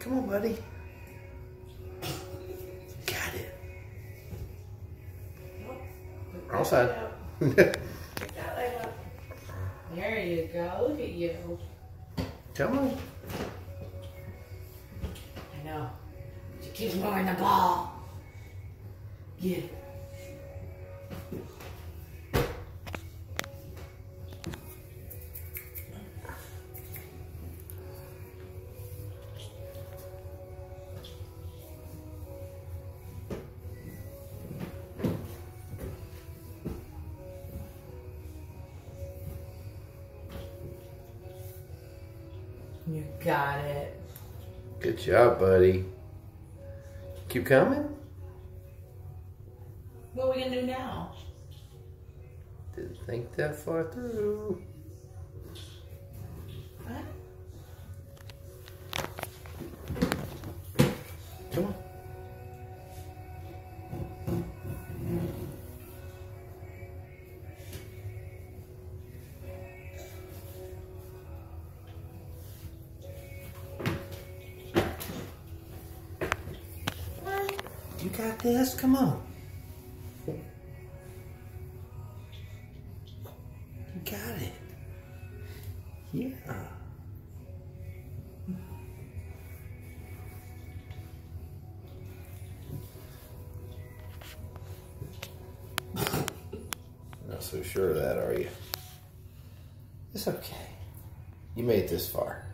Come on, buddy. Got it. Wrong side. There you go. Look at you. Come on. I know. She keeps moving the ball. Get it. You got it. Good job, buddy. Keep coming. What are we gonna do now? Didn't think that far through. What? Come on. You got this? Come on. You got it. Yeah. Not so sure of that, are you? It's okay. You made it this far.